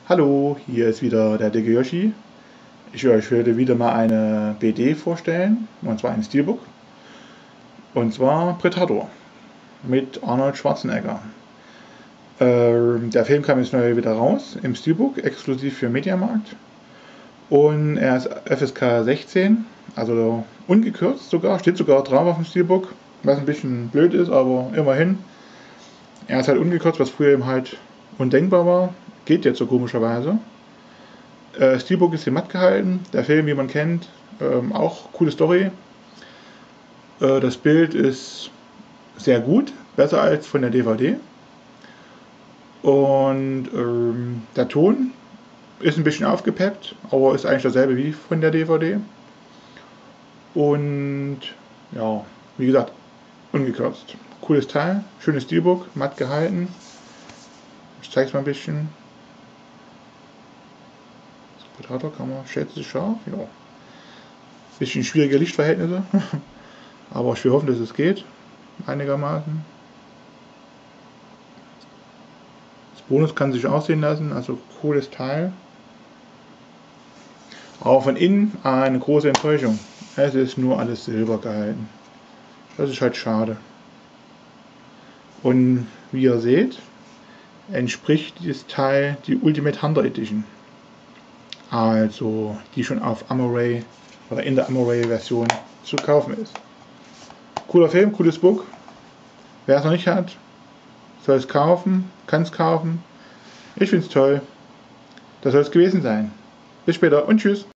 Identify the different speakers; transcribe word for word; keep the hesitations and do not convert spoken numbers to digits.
Speaker 1: Hallo, hier ist wieder der dicke Yoshi. Ich will euch heute wieder mal eine B D vorstellen, und zwar ein Steelbook. Und zwar Predator mit Arnold Schwarzenegger. Ähm, der Film kam jetzt neu wieder raus im Steelbook, exklusiv für Mediamarkt. Und er ist F S K sechzehn, also ungekürzt sogar, steht sogar drauf auf dem Steelbook, was ein bisschen blöd ist, aber immerhin. Er ist halt ungekürzt, was früher eben halt undenkbar war. Geht jetzt so komischerweise. Äh, Steelbook ist hier matt gehalten. Der Film, wie man kennt, ähm, auch coole Story. Äh, das Bild ist sehr gut, besser als von der D V D. Und ähm, der Ton ist ein bisschen aufgepeppt, aber ist eigentlich dasselbe wie von der D V D. Und ja, wie gesagt, ungekürzt. Cooles Teil, schönes Steelbook, matt gehalten. Ich zeige es mal ein bisschen. Predator kann man, schätzt sich scharf, ja. Bisschen schwierige Lichtverhältnisse, aber ich will hoffen, dass es geht, einigermaßen. Das Bonus kann sich auch sehen lassen, also cooles Teil. Aber von innen eine große Enttäuschung. Es ist nur alles Silber gehalten. Das ist halt schade. Und wie ihr seht, entspricht dieses Teil die Ultimate Hunter Edition. Also die schon auf Amaray oder in der Amaray Version zu kaufen ist. Cooler Film, cooles Book. Wer es noch nicht hat, soll es kaufen, kann es kaufen. Ich finde es toll. Das soll es gewesen sein. Bis später und tschüss.